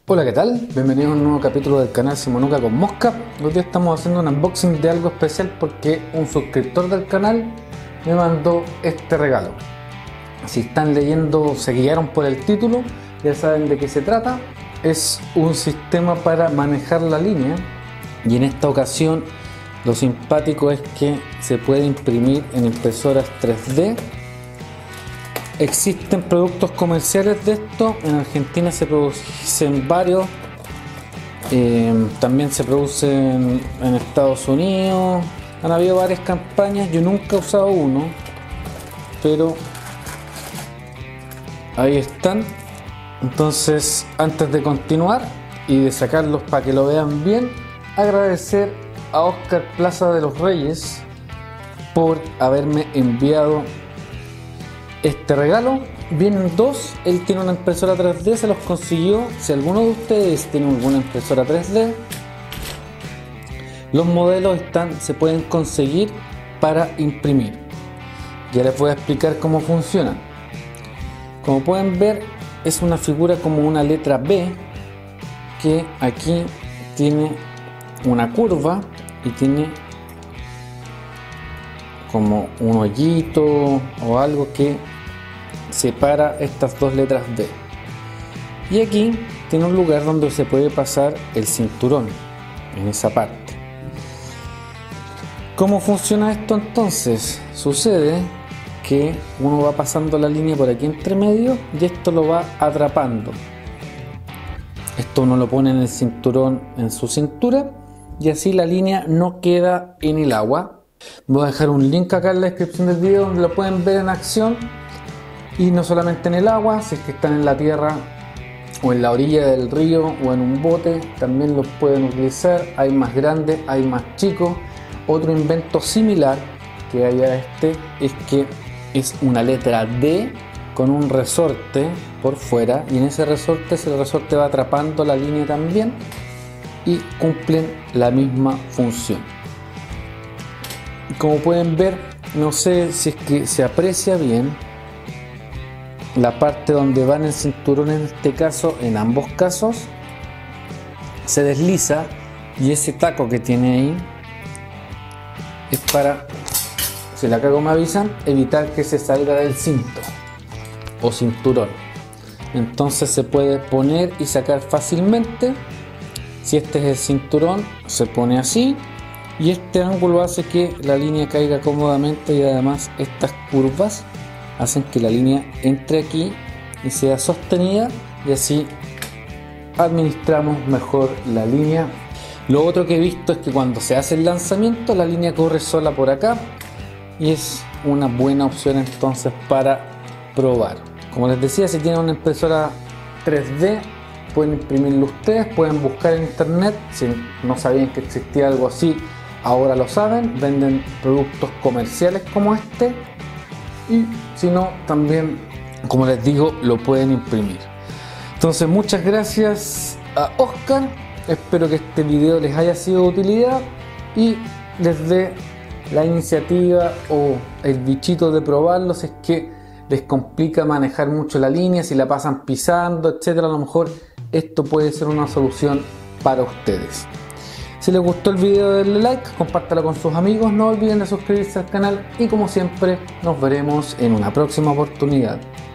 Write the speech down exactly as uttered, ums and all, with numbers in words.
Hola, ¿qué tal? Bienvenidos a un nuevo capítulo del canal Simonuca con Mosca. Hoy día estamos haciendo un unboxing de algo especial porque un suscriptor del canal me mandó este regalo. Si están leyendo, se guiaron por el título, ya saben de qué se trata. Es un sistema para manejar la línea y en esta ocasión lo simpático es que se puede imprimir en impresoras tres D. Existen productos comerciales de esto, en Argentina se producen varios, eh, también se producen en Estados Unidos, han habido varias campañas, yo nunca he usado uno, pero ahí están. Entonces, antes de continuar y de sacarlos para que lo vean bien, agradecer a Oscar Plaza de los Reyes por haberme enviado este regalo. Vienen dos, él tiene una impresora tres D, se los consiguió. Si alguno de ustedes tiene alguna impresora tres D, los modelos están, se pueden conseguir para imprimir. Ya les voy a explicar cómo funcionan. Como pueden ver, es una figura como una letra B, que aquí tiene una curva y tiene como un hoyito o algo que separa estas dos letras D, y aquí tiene un lugar donde se puede pasar el cinturón en esa parte. ¿Cómo funciona esto entonces? Sucede que uno va pasando la línea por aquí entre medio y esto lo va atrapando. Esto uno lo pone en el cinturón, en su cintura, y así la línea no queda en el agua. Voy a dejar un link acá en la descripción del video donde lo pueden ver en acción. Y no solamente en el agua, si es que están en la tierra o en la orilla del río o en un bote, también los pueden utilizar. Hay más grandes, hay más chicos. Otro invento similar que hay a este es que es una letra D con un resorte por fuera, y en ese resorte, ese resorte va atrapando la línea también y cumplen la misma función. Como pueden ver, no sé si es que se aprecia bien la parte donde va en el cinturón, en este caso, en ambos casos se desliza, y ese taco que tiene ahí es para, si la cago me avisan, evitar que se salga del cinto o cinturón. Entonces se puede poner y sacar fácilmente. Si este es el cinturón, se pone así, y este ángulo hace que la línea caiga cómodamente, y además estas curvas hacen que la línea entre aquí y sea sostenida, y así administramos mejor la línea. Lo otro que he visto es que cuando se hace el lanzamiento, la línea corre sola por acá, y es una buena opción entonces para probar. Como les decía, si tienen una impresora tres D, pueden imprimirlo ustedes, pueden buscar en internet. Si no sabían que existía algo así, ahora lo saben. Venden productos comerciales como este, y si no, también, como les digo, lo pueden imprimir. Entonces, muchas gracias a Oscar. Espero que este video les haya sido de utilidad y les dé la iniciativa o el bichito de probarlo. Si es que les complica manejar mucho la línea, si la pasan pisando, etcétera, a lo mejor esto puede ser una solución para ustedes. Si les gustó el video, denle like, compártalo con sus amigos, no olviden de suscribirse al canal, y como siempre nos veremos en una próxima oportunidad.